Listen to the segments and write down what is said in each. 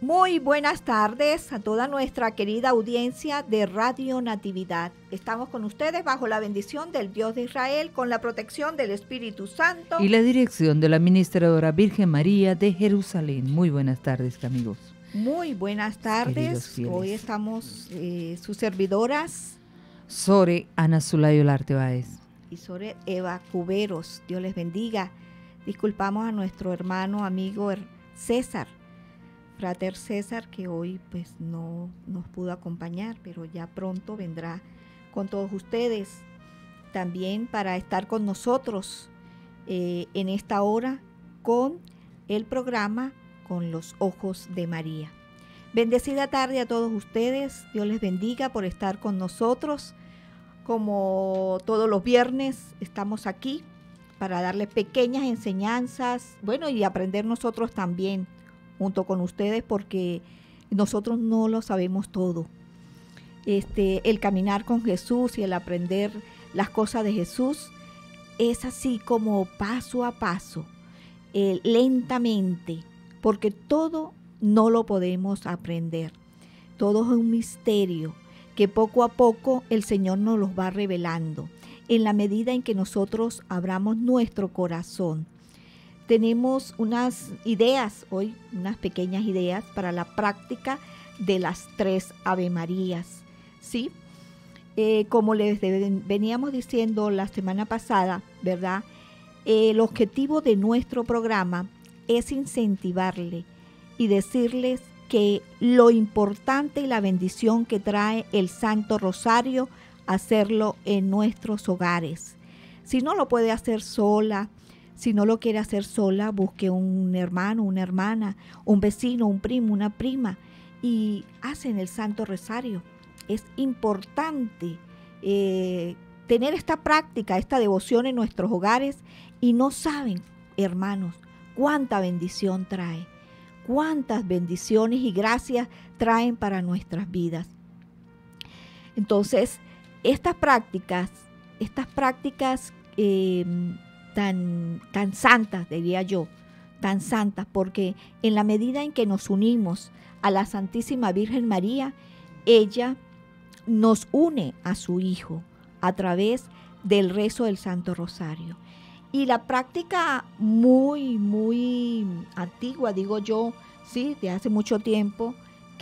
Muy buenas tardes a toda nuestra querida audiencia de Radio Natividad. Estamos con ustedes bajo la bendición del Dios de Israel, con la protección del Espíritu Santo y la dirección de la Administradora Virgen María de Jerusalén. Muy buenas tardes, amigos. Muy buenas tardes. Hoy estamos sus servidoras Sore Ana Zulay Olarte Báez y Sore Eva Cuberos. Dios les bendiga. Disculpamos a nuestro hermano, amigo César, Frater César, que hoy pues no nos pudo acompañar, pero ya pronto vendrá con todos ustedes también para estar con nosotros en esta hora con el programa Con los Ojos de María. Bendecida tarde a todos ustedes. Dios les bendiga por estar con nosotros. Como todos los viernes estamos aquí para darles pequeñas enseñanzas, bueno, y aprender nosotros también junto con ustedes, porque nosotros no lo sabemos todo. El caminar con Jesús y el aprender las cosas de Jesús es así como paso a paso, lentamente, porque todo no lo podemos aprender. Todo es un misterio que poco a poco el Señor nos los va revelando, en la medida en que nosotros abramos nuestro corazón. Tenemos unas ideas hoy, unas pequeñas ideas para la práctica de las 3 Ave Marías, ¿sí? Como les veníamos diciendo la semana pasada, ¿verdad? El objetivo de nuestro programa es incentivarle y decirles que lo importante y la bendición que trae el Santo Rosario, hacerlo en nuestros hogares. Si no lo puede hacer sola, si no lo quiere hacer sola, busque un hermano, una hermana, un vecino, un primo, una prima y hacen el Santo Rosario. Es importante tener esta práctica, esta devoción en nuestros hogares, y no saben, hermanos, cuánta bendición trae, cuántas bendiciones y gracias traen para nuestras vidas. Entonces, estas prácticas tan santas, diría yo, tan santas, porque en la medida en que nos unimos a la Santísima Virgen María, ella nos une a su Hijo a través del rezo del Santo Rosario. Y la práctica muy, muy antigua, digo yo, sí, de hace mucho tiempo,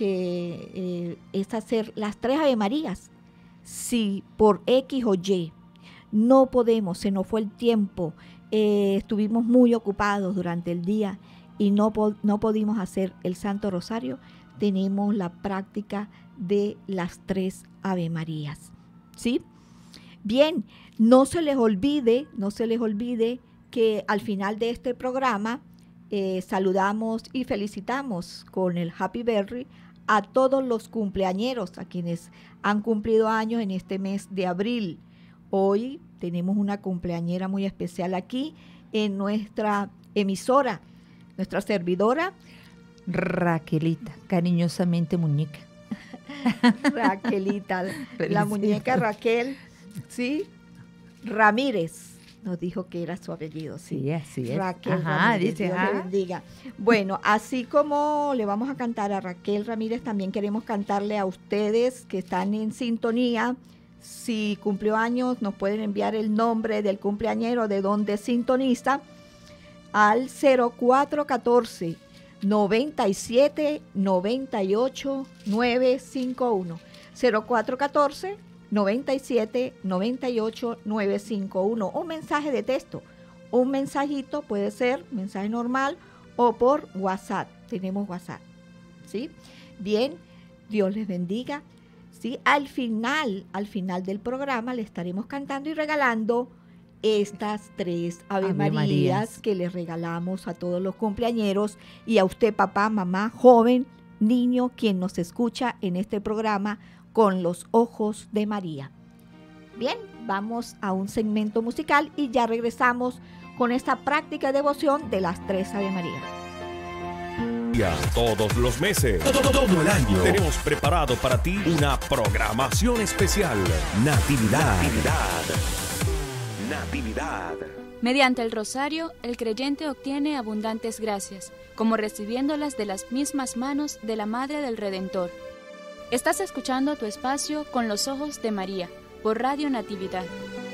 que es hacer las 3 Ave Marías. Si por X o Y no podemos, se nos fue el tiempo, estuvimos muy ocupados durante el día y no pudimos hacer el Santo Rosario, tenemos la práctica de las 3 Ave Marías, ¿sí? Bien, no se les olvide que al final de este programa saludamos y felicitamos con el Happy Birthday a todos los cumpleañeros, a quienes han cumplido años en este mes de abril. Hoy tenemos una cumpleañera muy especial aquí en nuestra emisora, nuestra servidora Raquelita, cariñosamente muñeca. Raquelita, la muñeca Raquel, ¿sí? Ramírez, nos dijo que era su apellido, ¿sí? Sí, así es. Raquel Ajá, Ramírez, dice, Dios le bendiga. Bueno, así como le vamos a cantar a Raquel Ramírez, también queremos cantarle a ustedes que están en sintonía. Si cumplió años, nos pueden enviar el nombre del cumpleañero de donde sintoniza al 0414 97 98 951. 0414 97 98 951. Un mensaje de texto, un mensajito, puede ser mensaje normal o por WhatsApp. Tenemos WhatsApp, ¿sí? Bien, Dios les bendiga. ¿Sí? Al final del programa le estaremos cantando y regalando estas 3 Ave Marías que les regalamos a todos los cumpleañeros y a usted, papá, mamá, joven, niño, quien nos escucha en este programa Con los Ojos de María. Bien, vamos a un segmento musical y ya regresamos con esta práctica de devoción de las 3 Ave Marías. Todos los meses, todo el año, tenemos preparado para ti una programación especial. Natividad. Mediante el rosario, el creyente obtiene abundantes gracias, como recibiéndolas de las mismas manos de la Madre del Redentor. Estás escuchando tu espacio Con los Ojos de María, por Radio Natividad.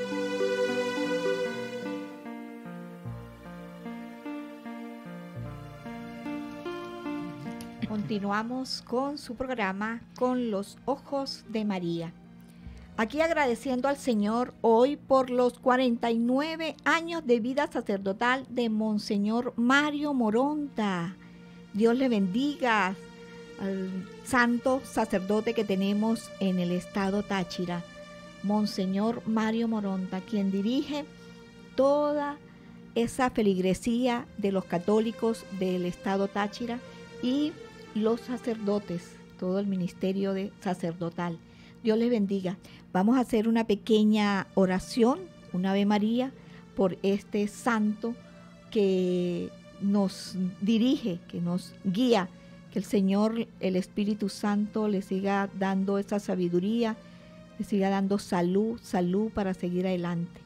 Continuamos con su programa Con los Ojos de María. Aquí agradeciendo al Señor hoy por los 49 años de vida sacerdotal de Monseñor Mario Moronta. Dios le bendiga al santo sacerdote que tenemos en el estado Táchira, Monseñor Mario Moronta, quien dirige toda esa feligresía de los católicos del estado Táchira y los sacerdotes, todo el ministerio sacerdotal. Dios les bendiga. Vamos a hacer una pequeña oración, una Ave María, por este santo que nos dirige, que nos guía, que el Señor, el Espíritu Santo, le siga dando esa sabiduría, le siga dando salud para seguir adelante.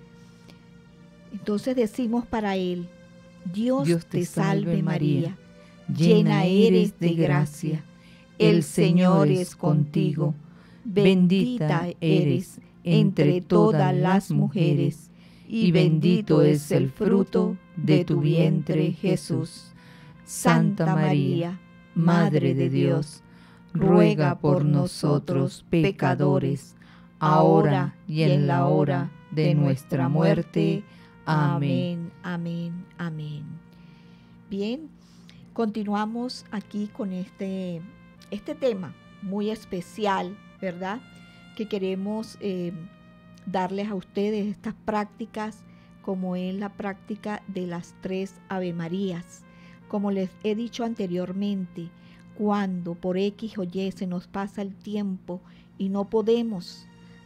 Entonces decimos para él: Dios te salve María, llena eres de gracia, el Señor es contigo. Bendita eres entre todas las mujeres, y bendito es el fruto de tu vientre, Jesús. Santa María, Madre de Dios, ruega por nosotros pecadores, ahora y en la hora de nuestra muerte. Amén, amén, amén. Bien, continuamos aquí con este tema muy especial, ¿verdad? Que queremos darles a ustedes estas prácticas, como es la práctica de las 3 Ave Marías. Como les he dicho anteriormente, cuando por X o Y se nos pasa el tiempo y no podemos,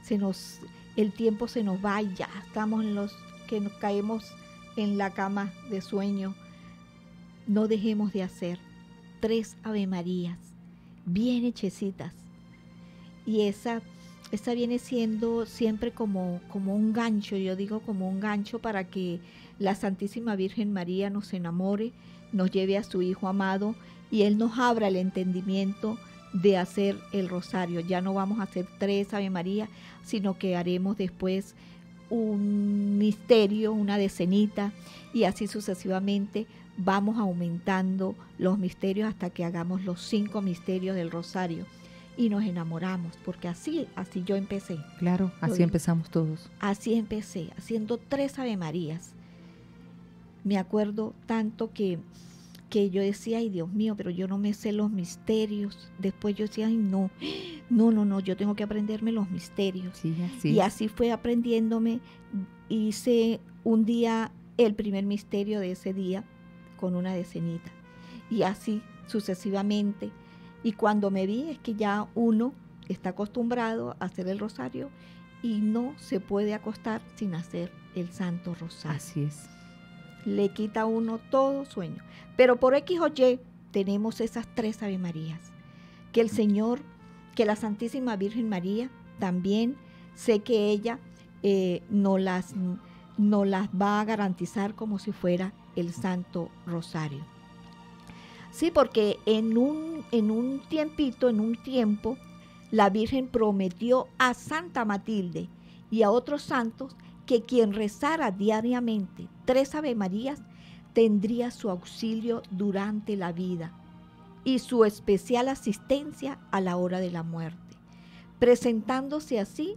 el tiempo se nos va y ya estamos que nos caemos en la cama de sueño, no dejemos de hacer 3 Ave Marías bien hechecitas. Y esa viene siendo siempre como un gancho, yo digo como un gancho para que la Santísima Virgen María nos enamore, nos lleve a su Hijo amado y Él nos abra el entendimiento de hacer el rosario. Ya no vamos a hacer 3 Ave María, sino que haremos después un misterio, una decenita, y así sucesivamente vamos aumentando los misterios hasta que hagamos los 5 misterios del rosario. Y nos enamoramos, porque así yo empecé. Claro, así empezamos todos. Así empecé, haciendo 3 Ave Marías. Me acuerdo tanto que yo decía, ay Dios mío, pero yo no me sé los misterios. Después yo decía, ay no, yo tengo que aprenderme los misterios. Sí, así. Y así fue aprendiéndome. Hice un día el primer misterio de ese día con una decenita. Y así sucesivamente. Y cuando me vi es que ya uno está acostumbrado a hacer el rosario y no se puede acostar sin hacer el Santo Rosario. Así es. Le quita a uno todo sueño. Pero por X o Y tenemos esas 3 Ave Marías. Que el Señor, que la Santísima Virgen María también, sé que ella nos las va a garantizar como si fuera el Santo Rosario. Sí, porque en un tiempo, la Virgen prometió a Santa Matilde y a otros santos que quien rezara diariamente 3 Ave Marías tendría su auxilio durante la vida y su especial asistencia a la hora de la muerte, presentándose así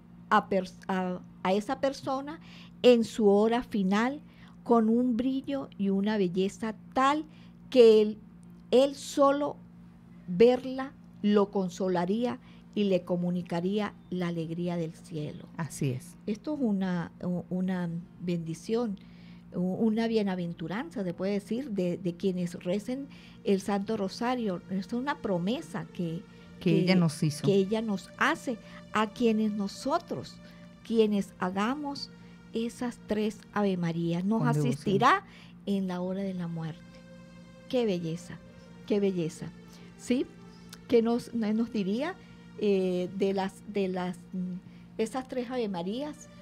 a esa persona en su hora final con un brillo y una belleza tal que él solo verla lo consolaría y le comunicaría la alegría del cielo. Así es. Esto es una bendición, una bienaventuranza, se puede decir, de quienes recen el Santo Rosario. Esto es una promesa que ella nos hizo. Que ella nos hace a nosotros, quienes hagamos esas 3 Ave Marías, nos asistirá en la hora de la muerte. ¡Qué belleza! ¡Qué belleza! ¿Sí? ¿Qué nos diría de esas 3 Ave Marías?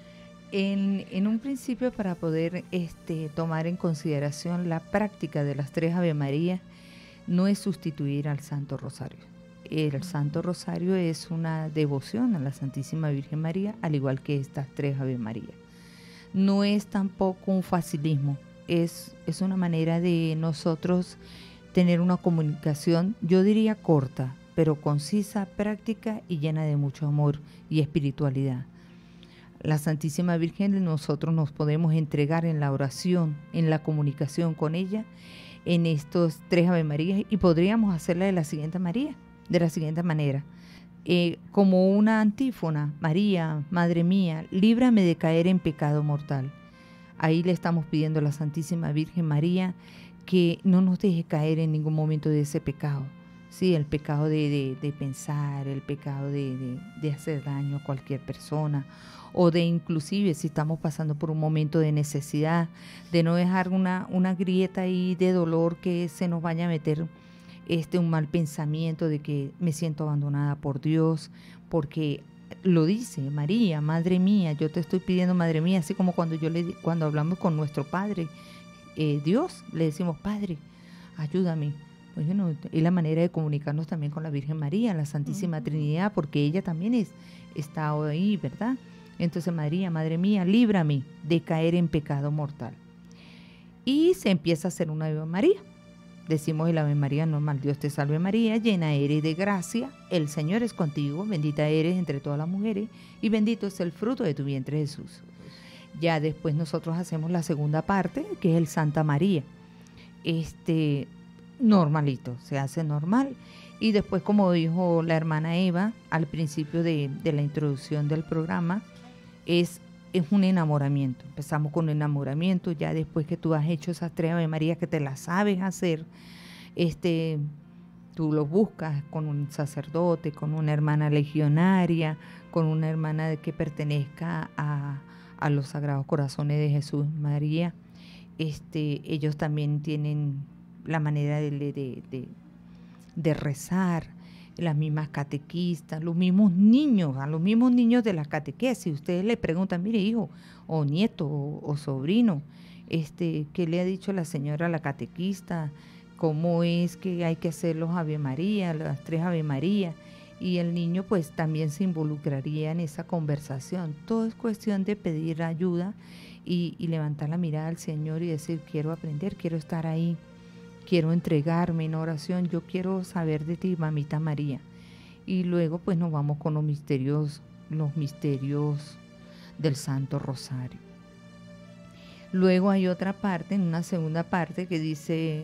En un principio, para poder tomar en consideración la práctica de las 3 Ave Marías, no es sustituir al Santo Rosario. El Santo Rosario es una devoción a la Santísima Virgen María, al igual que estas 3 Ave Marías. No es tampoco un facilismo, es una manera de nosotros tener una comunicación, yo diría corta, pero concisa, práctica y llena de mucho amor y espiritualidad. La Santísima Virgen, nosotros nos podemos entregar en la oración, en la comunicación con ella, en estos 3 Ave Marías, y podríamos hacerla de la siguiente manera. Como una antífona: María, Madre mía, líbrame de caer en pecado mortal. Ahí le estamos pidiendo a la Santísima Virgen María que no nos deje caer en ningún momento de ese pecado. Sí, el pecado de pensar, el pecado de hacer daño a cualquier persona, o de inclusive si estamos pasando por un momento de necesidad, de no dejar una grieta ahí de dolor que se nos vaya a meter un mal pensamiento de que me siento abandonada por Dios, porque lo dice María, Madre mía, yo te estoy pidiendo, Madre mía, así como cuando hablamos con nuestro Padre, Dios, le decimos: Padre, ayúdame. Pues bueno, es la manera de comunicarnos también con la Virgen María, la Santísima Trinidad, porque ella también está ahí, ¿verdad? Entonces, María, Madre mía, líbrame de caer en pecado mortal. Y se empieza a hacer una Ave María. Decimos el Ave María normal: Dios te salve María, llena eres de gracia, el Señor es contigo, bendita eres entre todas las mujeres y bendito es el fruto de tu vientre, Jesús. Ya después nosotros hacemos la segunda parte, que es el Santa María. Normalito, se hace normal. Y después, como dijo la hermana Eva al principio de la introducción del programa, es un enamoramiento. Empezamos con un enamoramiento. Ya después que tú has hecho esas 3 Ave Marías, que te las sabes hacer, tú los buscas con un sacerdote, con una hermana legionaria, con una hermana que pertenezca a los Sagrados Corazones de Jesús, María. Ellos también tienen la manera de rezar, las mismas catequistas, los mismos niños, a los mismos niños de la catequesis. Ustedes le preguntan: mire, hijo, o nieto, o sobrino, ¿qué le ha dicho la señora a la catequista? ¿Cómo es que hay que hacer los Ave María, las 3 Ave María? Y el niño pues también se involucraría en esa conversación. Todo es cuestión de pedir ayuda y levantar la mirada al Señor y decir: quiero aprender, quiero estar ahí, quiero entregarme en oración, yo quiero saber de ti, mamita María. Y luego pues nos vamos con los misterios del Santo Rosario. Luego hay otra parte, en una segunda parte, que dice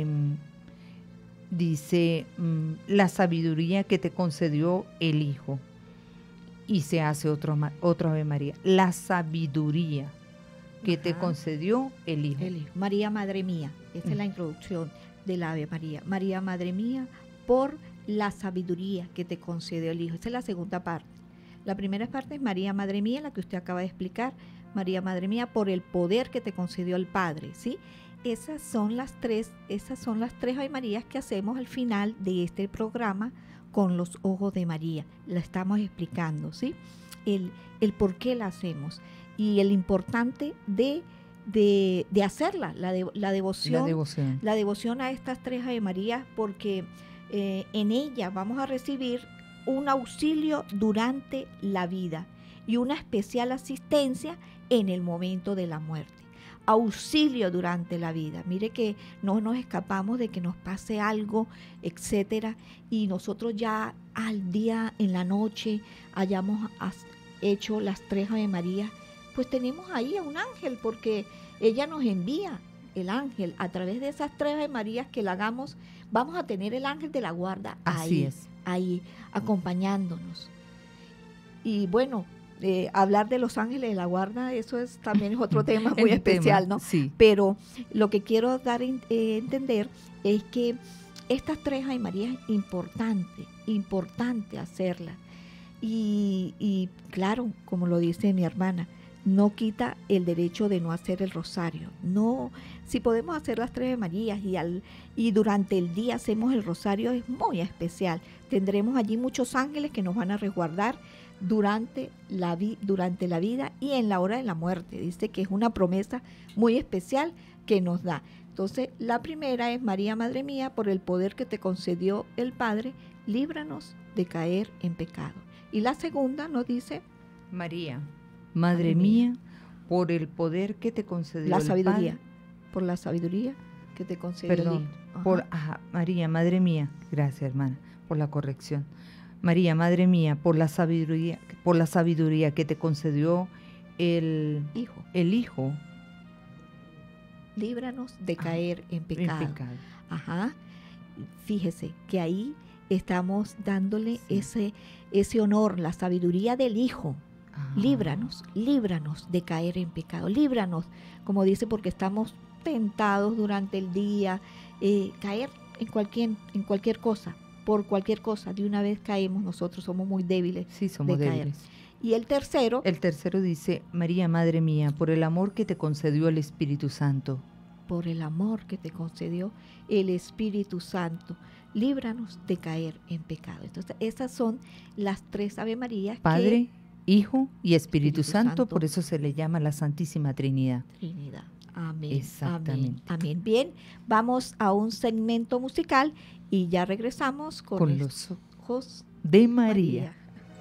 la sabiduría que te concedió el Hijo. Y se hace otro Ave María. La sabiduría que te concedió el Hijo. María, Madre mía. Esta es la introducción del Ave María. María, Madre mía, por la sabiduría que te concedió el Hijo. Esta es la segunda parte. La primera parte es María, Madre mía, la que usted acaba de explicar. María, Madre mía, por el poder que te concedió el Padre, ¿sí? Esas son las tres Ave Marías que hacemos al final de este programa con los ojos de María. La estamos explicando, ¿sí? El por qué la hacemos y el importante de hacerla, la devoción a estas 3 Ave Marías, porque en ella vamos a recibir un auxilio durante la vida y una especial asistencia en el momento de la muerte. Auxilio durante la vida. Mire que no nos escapamos de que nos pase algo, etcétera, y nosotros ya al día, en la noche, hayamos hecho las 3 Ave Marías, pues tenemos ahí a un ángel, porque ella nos envía el ángel a través de esas 3 Ave Marías que la hagamos. Vamos a tener el ángel de la guarda ahí acompañándonos. Y bueno, hablar de los ángeles de la guarda, eso también es otro tema muy especial, ¿no? Sí. Pero lo que quiero dar a entender es que estas 3 Ave Marías es importante hacerlas. Y claro, como lo dice mi hermana, no quita el derecho de no hacer el rosario. No, si podemos hacer las 3 Ave Marías y durante el día hacemos el rosario, es muy especial. Tendremos allí muchos ángeles que nos van a resguardar durante la vida y en la hora de la muerte. Dice que es una promesa muy especial que nos da. Entonces, la primera es: María, Madre mía, por el poder que te concedió el Padre, líbranos de caer en pecado. Y la segunda nos dice: María, Madre mía, por el poder que te concedió la el sabiduría, Padre. por la sabiduría que te concedió Perdón, el Hijo. María, Madre mía, gracias hermana por la corrección. María, Madre mía, por la sabiduría que te concedió el Hijo, líbranos de caer en pecado. En pecado. Ajá. Fíjese que ahí estamos dándole ese honor, la sabiduría del Hijo. Líbranos de caer en pecado. Líbranos, como dice, porque estamos tentados durante el día, caer en cualquier cosa, por cualquier cosa. De una vez caemos, nosotros somos muy débiles. Sí, somos débiles. Y el tercero dice: María, Madre mía, por el amor que te concedió el Espíritu Santo. Por el amor que te concedió el Espíritu Santo, líbranos de caer en pecado. Entonces, esas son las 3 Ave Marías. Padre, Hijo y Espíritu Santo, por eso se le llama la Santísima Trinidad. Trinidad. Amén. Exactamente. Amén. Amén. Bien, vamos a un segmento musical y ya regresamos con los ojos de María.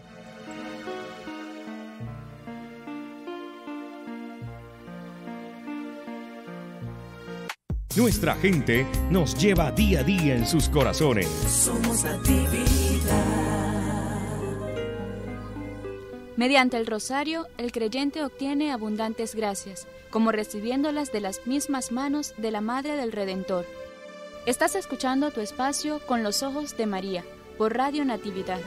Nuestra gente nos lleva día a día en sus corazones. Somos Natividad. Mediante el rosario, el creyente obtiene abundantes gracias, como recibiéndolas de las mismas manos de la Madre del Redentor. Estás escuchando tu espacio Con los Ojos de María, por Radio Natividad.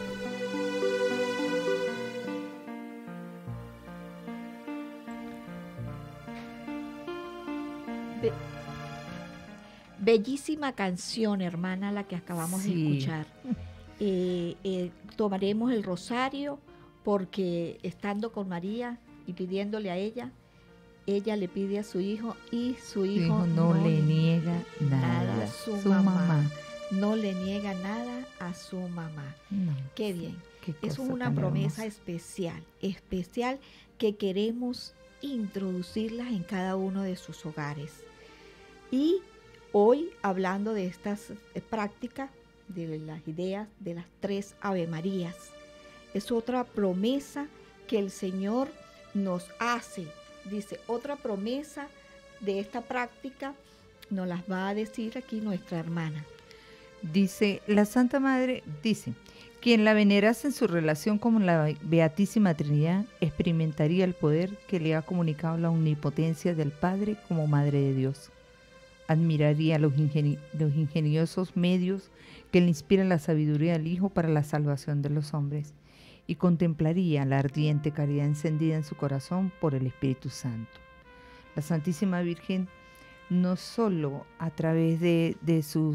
Bellísima canción, hermana, la que acabamos de escuchar. Tomaremos el rosario porque estando con María y pidiéndole a ella le pide a su hijo y su hijo no le niega nada a su mamá. No le niega nada a su mamá. No, Qué bien. Es cosa una tan promesa hermosa. especial que queremos introducirlas en cada uno de sus hogares. Y hoy, hablando de estas prácticas, de las ideas de las 3 Ave Marías, es otra promesa que el Señor nos hace. Dice, otra promesa de esta práctica nos las va a decir aquí nuestra hermana. Dice, la Santa Madre, quien la venerase en su relación con la Beatísima Trinidad, experimentaría el poder que le ha comunicado la omnipotencia del Padre como Madre de Dios. Admiraría los ingeniosos medios que le inspiran la sabiduría del Hijo para la salvación de los hombres, y contemplaría la ardiente caridad encendida en su corazón por el Espíritu Santo. La Santísima Virgen, no solo a través de sus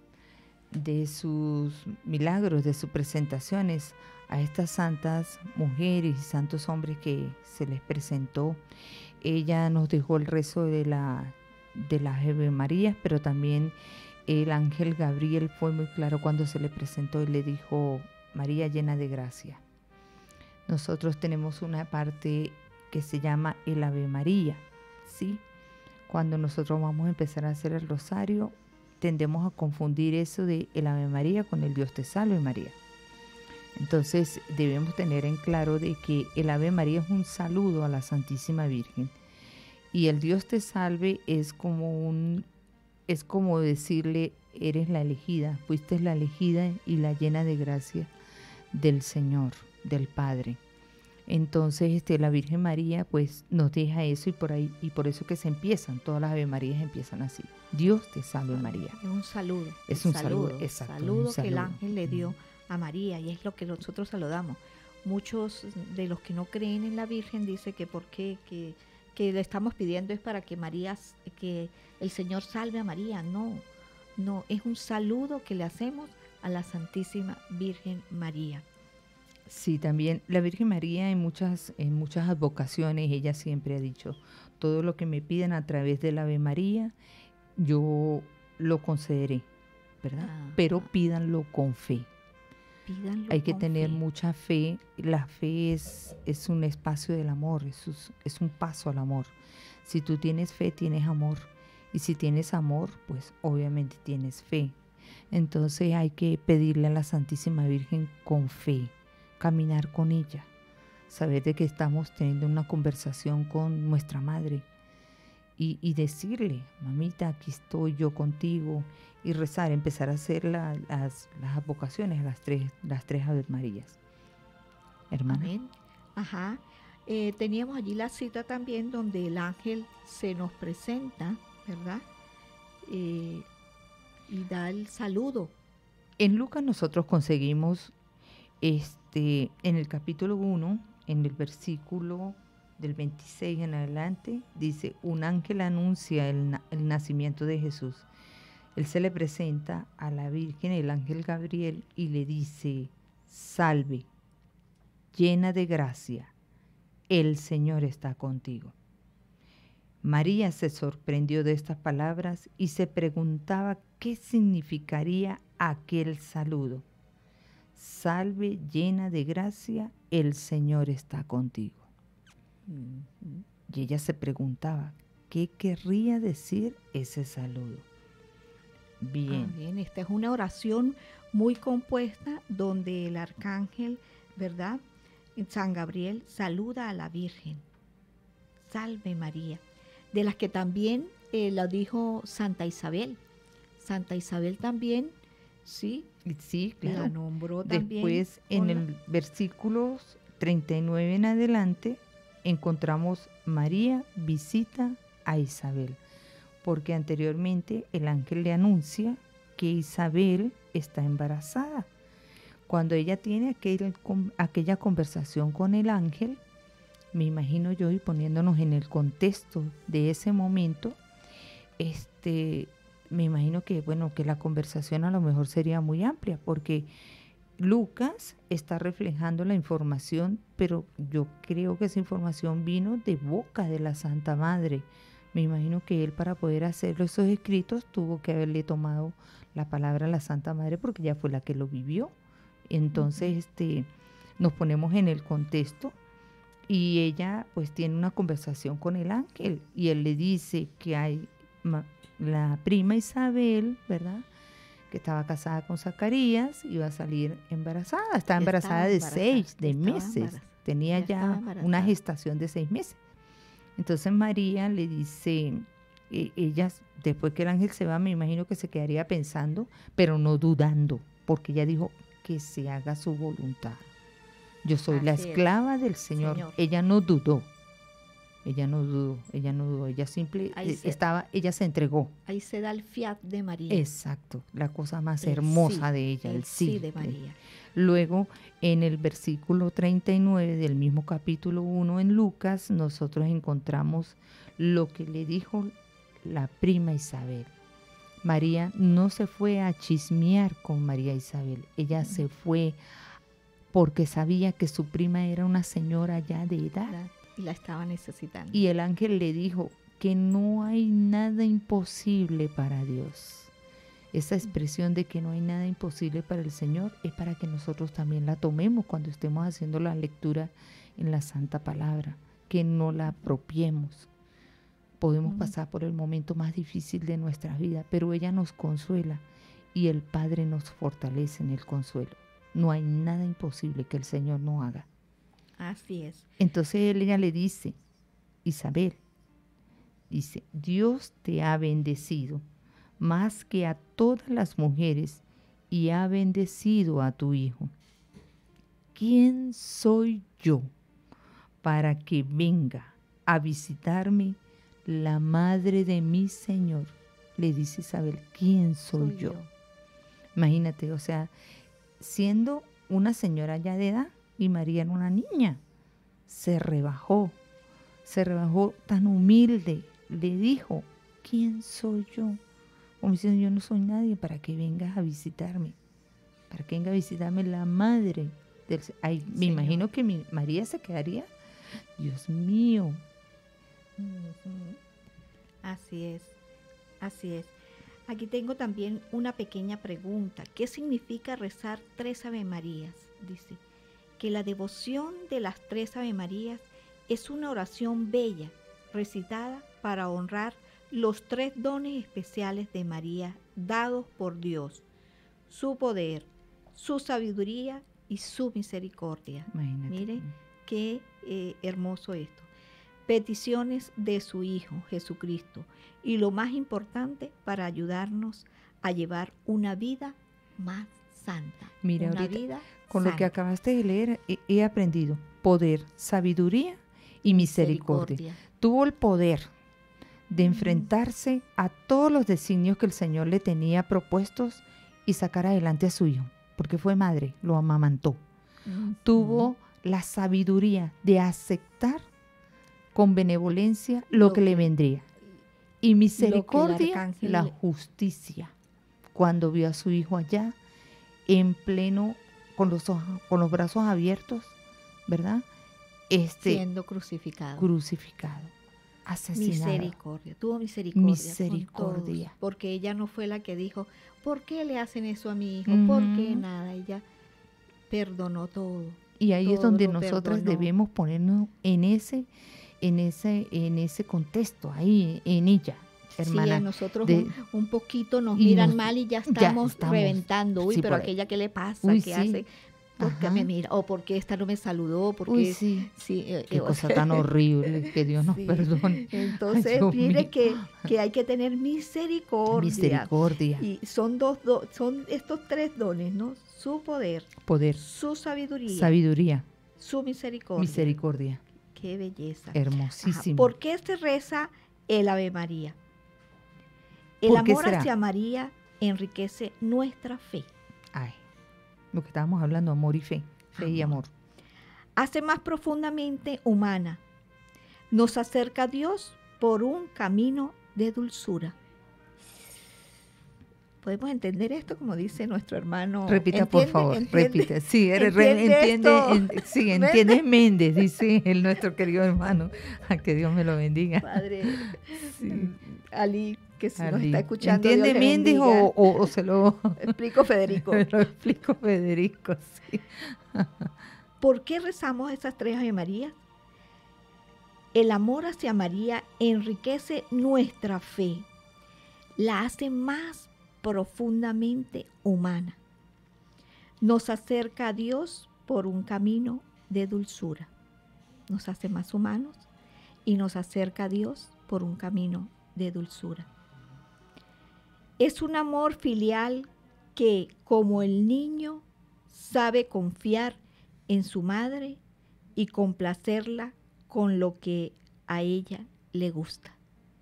milagros, de sus presentaciones a estas santas mujeres y santos hombres que se les presentó, ella nos dejó el rezo de las Ave Marías, pero también el ángel Gabriel fue muy claro cuando se le presentó y le dijo: María, llena de gracia. Nosotros tenemos una parte que se llama el Ave María, ¿sí? Cuando nosotros vamos a empezar a hacer el rosario, tendemos a confundir eso de el Ave María con el Dios te salve María. Entonces debemos tener en claro de que el Ave María es un saludo a la Santísima Virgen, y el Dios te salve es como decirle: eres la elegida, fuiste la elegida y la llena de gracia del Señor, del Padre. Entonces la Virgen María pues nos deja eso, y por eso que se empiezan, todas las Ave Marías empiezan así: Dios te salve María. Es un saludo. Es un saludo, exacto. Saludo que el ángel le dio a María, y es lo que nosotros saludamos. Muchos de los que no creen en la Virgen dicen que por qué, que le estamos pidiendo es para que que el Señor salve a María. No, es un saludo que le hacemos a la Santísima Virgen María. Sí, también la Virgen María en muchas advocaciones, ella siempre ha dicho: todo lo que me piden a través de la Ave María, yo lo concederé, ¿verdad? Pero pídanlo con fe. Pídanlo Hay que con tener fe. mucha fe. La fe es un espacio del amor, es un paso al amor. Si tú tienes fe, tienes amor. Y si tienes amor, pues obviamente tienes fe. Entonces hay que pedirle a la Santísima Virgen con fe, caminar con ella, saber de que estamos teniendo una conversación con nuestra madre y decirle, mamita, aquí estoy yo contigo, y rezar, empezar a hacer las advocaciones a las tres Ave Marías. Hermana. Amén. Ajá. Teníamos allí la cita también donde el ángel se nos presenta, ¿verdad? Y da el saludo. En Lucas nosotros conseguimos en el capítulo 1, en el versículo del 26 en adelante, dice, un ángel anuncia el nacimiento de Jesús. Él se le presenta a la Virgen, el ángel Gabriel, y le dice, salve, llena de gracia, el Señor está contigo. María se sorprendió de estas palabras y se preguntaba qué significaría aquel saludo. Salve, llena de gracia, el Señor está contigo. Y ella se preguntaba, ¿qué querría decir ese saludo? Bien. Bien, esta es una oración muy compuesta donde el arcángel, ¿verdad? San Gabriel saluda a la Virgen. Salve María. De las que también lo dijo Santa Isabel. Santa Isabel también, sí, Sí, claro. la nombró también. Después, en el versículo 39 en adelante, encontramos María visita a Isabel, porque anteriormente el ángel le anuncia que Isabel está embarazada. Cuando ella tiene aquella conversación con el ángel, me imagino yo, y poniéndonos en el contexto de ese momento, me imagino que, bueno, que la conversación a lo mejor sería muy amplia, porque Lucas está reflejando la información, pero yo creo que esa información vino de boca de la Santa Madre. Me imagino que él, para poder hacer esos escritos, tuvo que haberle tomado la palabra a la Santa Madre, porque ella fue la que lo vivió. Entonces, nos ponemos en el contexto, y ella pues tiene una conversación con el ángel, y él le dice que hay la prima Isabel, ¿verdad?, que estaba casada con Zacarías, iba a salir embarazada. Estaba embarazada de 6 meses. Tenía ya una gestación de 6 meses. Entonces María le dice, ella, después que el ángel se va, me imagino que se quedaría pensando, pero no dudando, porque ella dijo que se haga su voluntad. Yo soy la esclava del Señor. Ella no dudó. Ella se entregó. Ahí se da el fiat de María. Exacto, la cosa más hermosa de ella, el sí de María. Luego, en el versículo 39 del mismo capítulo 1 en Lucas, nosotros encontramos lo que le dijo la prima Isabel. María no se fue a chismear con María Isabel, ella se fue porque sabía que su prima era una señora ya de edad. Y la estaba necesitando. Y el ángel le dijo que no hay nada imposible para Dios. Esa expresión de que no hay nada imposible para el Señor es para que nosotros también la tomemos cuando estemos haciendo la lectura en la Santa Palabra, que no la apropiemos. Podemos pasar por el momento más difícil de nuestra vida, pero ella nos consuela y el Padre nos fortalece en el consuelo. No hay nada imposible que el Señor no haga. Así es. Entonces ella le dice, Isabel, dice, Dios te ha bendecido más que a todas las mujeres y ha bendecido a tu hijo. ¿Quién soy yo para que venga a visitarme la madre de mi Señor? Le dice Isabel, ¿quién soy yo? Imagínate, o sea, siendo una señora ya de edad, y María era una niña, se rebajó tan humilde, le dijo, ¿quién soy yo? Como diciendo, yo no soy nadie para que vengas a visitarme, para que venga a visitarme la madre del Señor. Me imagino que María se quedaría, Dios mío. Así es, así es. Aquí tengo también una pequeña pregunta. ¿Qué significa rezar 3 Ave Marías? Dice que la devoción de las 3 Ave Marías es una oración bella, recitada para honrar los 3 dones especiales de María dados por Dios, su poder, su sabiduría y su misericordia. Imagínate. Mire qué hermoso esto. Peticiones de su Hijo Jesucristo y lo más importante para ayudarnos a llevar una vida más santa. Mira, una ahorita, vida con lo que santa. acabaste de leer, he aprendido poder, sabiduría y misericordia. Tuvo el poder de enfrentarse a todos los designios que el Señor le tenía propuestos y sacar adelante a su hijo, porque fue madre, lo amamantó. Tuvo la sabiduría de aceptar con benevolencia lo que le vendría. Y misericordia, arcángel la justicia. Cuando vio a su hijo allá, en pleno, con los brazos abiertos, ¿verdad? Siendo crucificado. Crucificado, asesinado. Misericordia, tuvo misericordia. Misericordia. Con todos, porque ella no fue la que dijo, ¿por qué le hacen eso a mi hijo? Ujú. ¿Por qué nada? Ella perdonó todo. Y ahí es todo donde lo nosotras perdonó. debemos ponernos en ese contexto, ahí en ella, hermana. Sí, a nosotros de- un poquito nos y miran nos- mal y ya ya estamos estamos, reventando. Uy, sí, pero por ahí. aquella, ¿qué le pasa? Uy, ¿Qué sí. hace? ¿Por qué Ajá. me mira? ¿O por qué esta no me saludó? ¿Por Uy, qué? sí. Sí, Qué o cosa sea, tan horrible, que Dios nos sí. perdone. Entonces, Ay, Dios mire mío. que hay que tener misericordia. Misericordia, Y son son estos 3 dones, ¿no? Su poder, poder, su sabiduría, sabiduría, su misericordia. misericordia. Qué belleza. Hermosísimo. ¿Por qué se reza el Ave María? El ¿Por qué amor será? hacia María enriquece nuestra fe. Ay, lo que estábamos hablando, amor y fe. Fe y amor. Hace más profundamente humana. Nos acerca a Dios por un camino de dulzura. ¿Podemos entender esto como dice nuestro hermano? Repita, por ¿Entiende? favor, ¿Entiende? repita. Sí, ¿Entiende esto? sí, ¿Ven? entiende Méndez, dice nuestro querido hermano. A que Dios me lo bendiga. Padre Sí. Ali, que si nos Ali. está escuchando. ¿Entiende Dios le Méndez bendiga. o se lo, Explico, Federico. me lo explico Federico? Sí. ¿Por qué rezamos esas 3 Ave Marías? El amor hacia María enriquece nuestra fe, la hace más profundamente humana. Nos acerca a Dios por un camino de dulzura. Nos hace más humanos y nos acerca a Dios por un camino de dulzura. Es un amor filial que, como el niño, sabe confiar en su madre y complacerla con lo que a ella le gusta.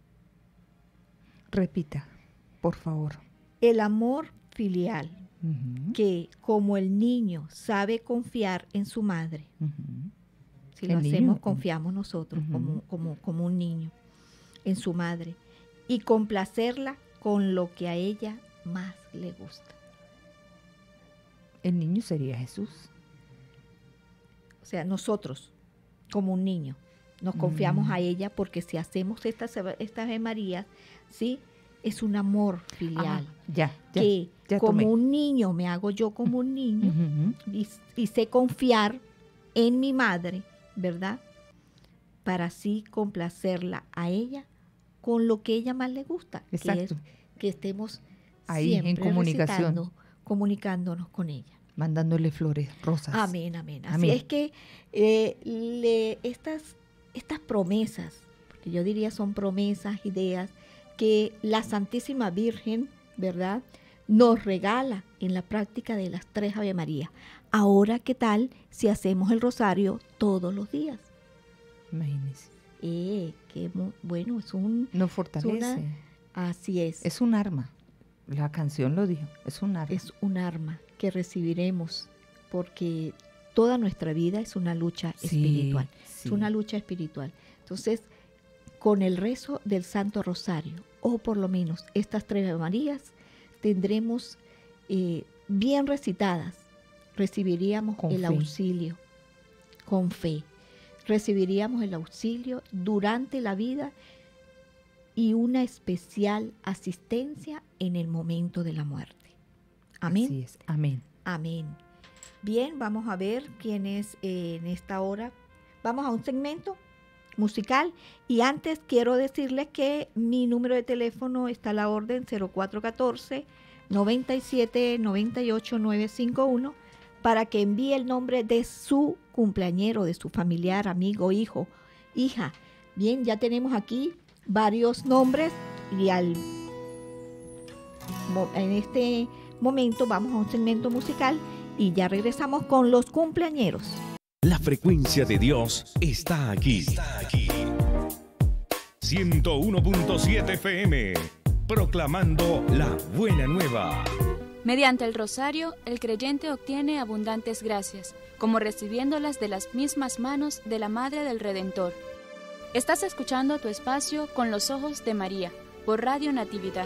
Repita, por favor. El amor filial Ujú, que, como el niño sabe confiar en su madre, ujú. si lo El hacemos, niño. confiamos nosotros Ujú. como un niño en su madre y complacerla con lo que a ella más le gusta. El niño sería Jesús. O sea, nosotros, como un niño, nos confiamos a ella porque si hacemos estas Ave Marías, ¿sí? Es un amor filial. Ah, ya Que como tomé. un niño me hago yo como un niño Ujú. y sé confiar en mi madre, ¿verdad? Para así complacerla a ella con lo que ella más le gusta, que es Exacto. que estemos Ahí en siempre comunicación. recitando, comunicándonos con ella. Mandándole flores, rosas. Amén, amén. Así Amén. es que estas promesas, porque yo diría son promesas, ideas, que la Santísima Virgen, ¿verdad?, nos regala en la práctica de las 3 Ave María. Ahora, ¿qué tal si hacemos el rosario todos los días? Imagínese. Bueno, es un... Nos fortalece. Así es. Es un arma. La canción lo dijo. Es un arma. Es un arma que recibiremos porque toda nuestra vida es una lucha Sí, espiritual. sí. Es una lucha espiritual. Entonces, con el rezo del Santo Rosario, o por lo menos estas 3 Ave Marías, tendremos bien recitadas, recibiríamos Con el fe. auxilio con fe. Recibiríamos el auxilio durante la vida y una especial asistencia en el momento de la muerte. Amén. Así es, amén. Amén. Bien, vamos a ver quién es en esta hora. Vamos a un segmento musical y antes quiero decirles que mi número de teléfono está a la orden 0414-9798-951 para que envíe el nombre de su cumpleañero, de su familiar, amigo, hijo, hija. Bien, ya tenemos aquí varios nombres y en este momento vamos a un segmento musical y ya regresamos con los cumpleañeros. La frecuencia de Dios está aquí. 101.7 FM, proclamando la buena nueva. Mediante el rosario, el creyente obtiene abundantes gracias, como recibiéndolas de las mismas manos de la Madre del Redentor. Estás escuchando tu espacio Con los Ojos de María, por Radio Natividad.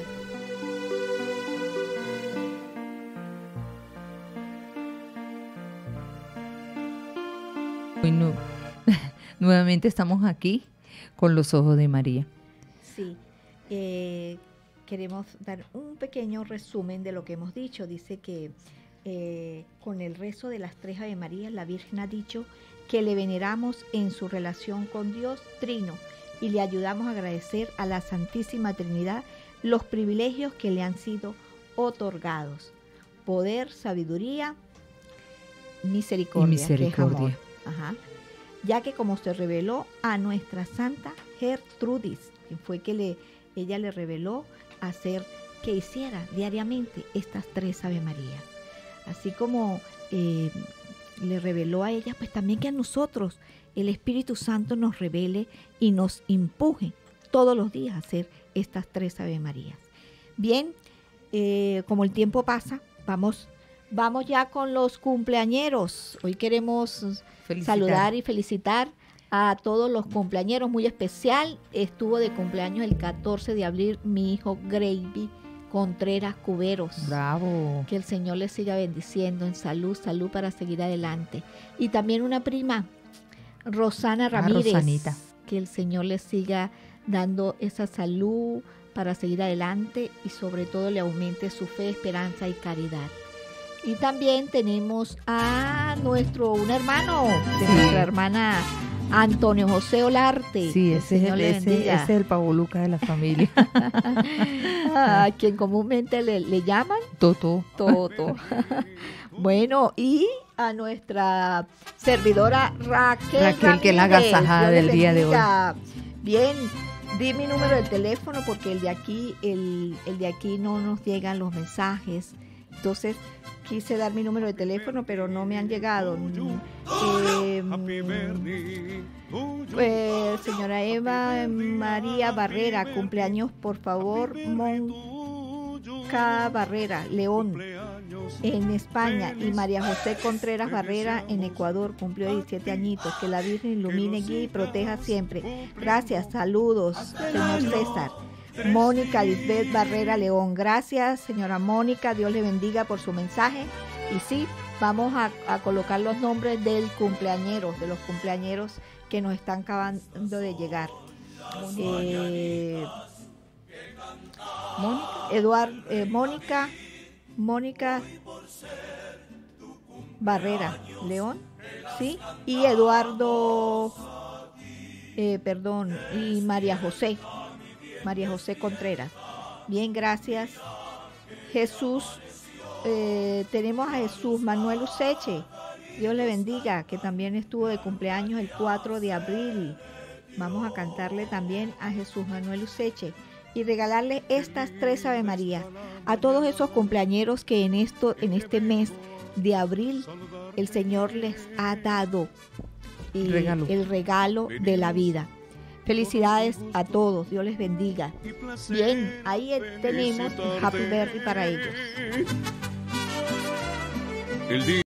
Bueno, nuevamente estamos aquí con los ojos de María. Sí, queremos dar un pequeño resumen de lo que hemos dicho. Dice que con el rezo de las 3 Ave Marías, la Virgen ha dicho que le veneramos en su relación con Dios Trino y le ayudamos a agradecer a la Santísima Trinidad los privilegios que le han sido otorgados. Poder, sabiduría, misericordia. Que es amor. Ajá. Ya que como se reveló a nuestra Santa Gertrudis, que fue que ella le reveló hacer que hiciera diariamente estas 3 Ave Marías. Así como le reveló a ella, pues también que a nosotros el Espíritu Santo nos revele y nos empuje todos los días a hacer estas 3 Ave Marías. Bien, como el tiempo pasa, vamos ya con los cumpleañeros. Hoy queremos saludar y felicitar a todos los cumpleañeros. Muy especial, estuvo de cumpleaños el 14 de abril mi hijo Gravy Contreras Cuberos. Bravo. Que el Señor les siga bendiciendo en salud para seguir adelante. Y también una prima, Rosana Ramírez. Rosanita. Que el Señor les siga dando esa salud para seguir adelante y sobre todo le aumente su fe, esperanza y caridad. Y también tenemos a un hermano de nuestra hermana Antonio José Olarte. Sí, ese es el Pavoluca de la familia. A quien comúnmente le llaman Toto. Bueno, y a nuestra servidora Raquel, que es la agasajada del día de hoy. Bien, di mi número de teléfono porque el de aquí no nos llegan los mensajes. Entonces, quise dar mi número de teléfono, pero no me han llegado. Señora Eva María Barrera, cumpleaños, por favor, Monca Barrera, León, en España, y María José Contreras Barrera, en Ecuador, cumplió 17 añitos. Que la Virgen ilumine, guíe y proteja siempre. Gracias, saludos, señor César. Mónica Lisbeth Barrera León, gracias señora Mónica, Dios le bendiga por su mensaje. Y sí, vamos a colocar los nombres de los cumpleañeros que nos están acabando de llegar. Mónica Barrera León, sí, y Eduardo, y María José Contreras. Bien, gracias. Jesús, tenemos a Jesús Manuel Useche, Dios le bendiga, que también estuvo de cumpleaños el 4 de abril. Vamos a cantarle también a Jesús Manuel Useche y regalarle estas 3 Ave Marías a todos esos cumpleañeros que en este mes de abril el Señor les ha dado el regalo de la vida. Felicidades a todos, Dios les bendiga. Bien, ahí tenemos Happy Birthday para ellos.